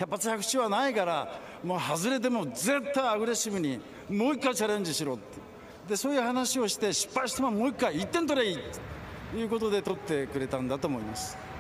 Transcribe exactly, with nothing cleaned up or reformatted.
百発百中はないから、もう外れても絶対アグレッシブにもう一回チャレンジしろって、でそういう話をして、失敗してももう一回いってん取ればいいということで取ってくれたんだと思います。